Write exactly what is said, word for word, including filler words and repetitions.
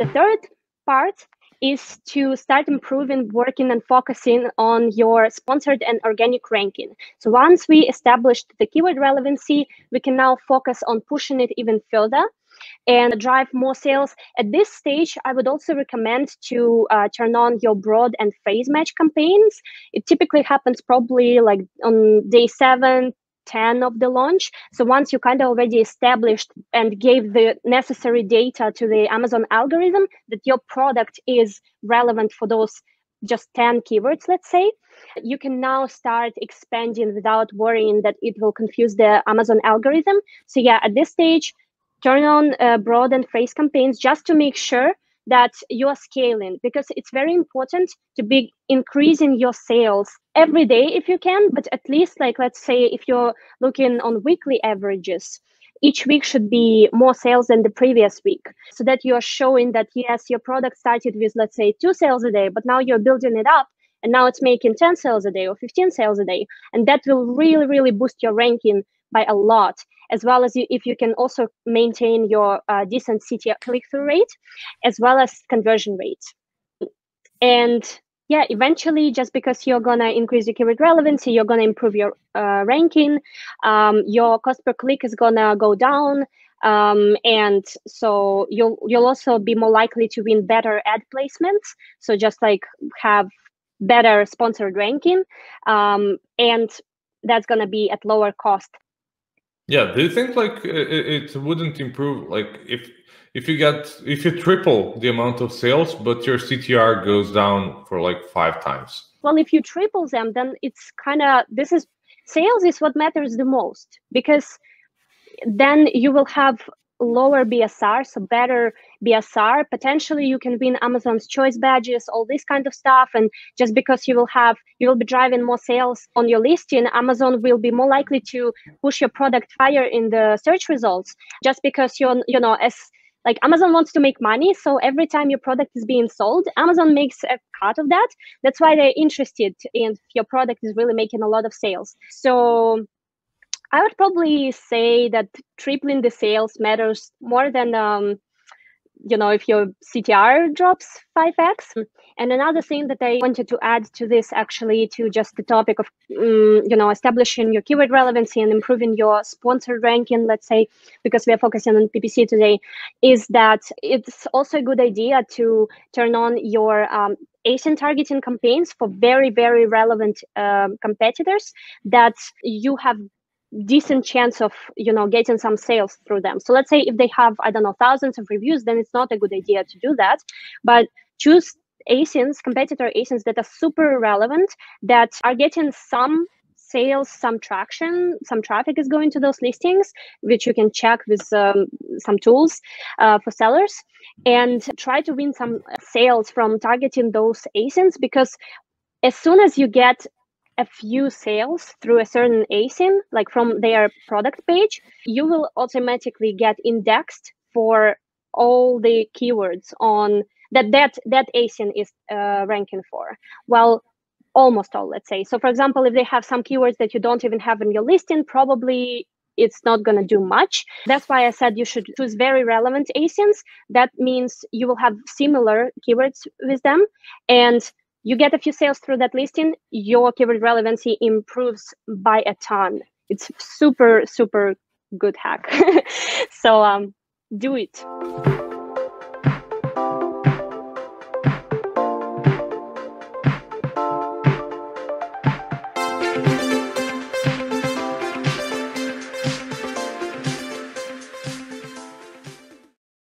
third part is to start improving, working and focusing on your sponsored and organic ranking. So once we established the keyword relevancy, we can now focus on pushing it even further and drive more sales. At this stage, I would also recommend to uh, turn on your broad and phrase match campaigns. It typically happens probably like on day seven, ten of the launch. So once you kind of already established and gave the necessary data to the Amazon algorithm that your product is relevant for those just ten keywords, let's say, you can now start expanding without worrying that it will confuse the Amazon algorithm. So yeah, at this stage, turn on uh, broad and phrase campaigns just to make sure that you are scaling, because it's very important to be increasing your sales every day if you can, but at least, like, let's say if you're looking on weekly averages, each week should be more sales than the previous week, so that you are showing that, yes, your product started with, let's say, two sales a day, but now you're building it up and now it's making ten sales a day or fifteen sales a day. And that will really, really boost your ranking by a lot, as well as you, if you can also maintain your uh, decent C T R click-through rate, as well as conversion rate. And yeah, eventually, just because you're going to increase your keyword relevancy, you're going to improve your uh, ranking, um, your cost per click is going to go down. Um, and so you'll, you'll also be more likely to win better ad placements. So just like have better sponsored ranking. Um, and that's going to be at lower cost. Yeah, do you think like it, it wouldn't improve, like if if you get if you triple the amount of sales, but your C T R goes down for like five times? Well, if you triple them, then it's kind of, this is, sales is what matters the most, because then you will have lower B S R, so better B S R. Potentially you can win Amazon's choice badges, all this kind of stuff. And just because you will have, you will be driving more sales on your listing, Amazon will be more likely to push your product higher in the search results, just because you're, you know, as like Amazon wants to make money. So every time your product is being sold, Amazon makes a cut of that. That's why they're interested in if your product is really making a lot of sales. So I would probably say that tripling the sales matters more than, um, you know, if your C T R drops five X. And another thing that I wanted to add to this, actually, to just the topic of, um, you know, establishing your keyword relevancy and improving your sponsored ranking, let's say, because we are focusing on P P C today, is that it's also a good idea to turn on your um, A S I N targeting campaigns for very, very relevant um, competitors that you have decent chance of, you know, getting some sales through them. So let's say if they have, I don't know, thousands of reviews, then it's not a good idea to do that. But choose A S I Ns, competitor A S I Ns that are super relevant, that are getting some sales, some traction, some traffic is going to those listings, which you can check with um, some tools uh, for sellers, and try to win some sales from targeting those A S I Ns, because as soon as you get a few sales through a certain A S I N, like from their product page, you will automatically get indexed for all the keywords on that that that A S I N is uh, ranking for. Well, almost all, let's say. So for example, if they have some keywords that you don't even have in your listing, probably it's not going to do much. That's why I said you should choose very relevant A S I Ns. That means you will have similar keywords with them, and you get a few sales through that listing, your keyword relevancy improves by a ton. It's super, super good hack. So um, do it.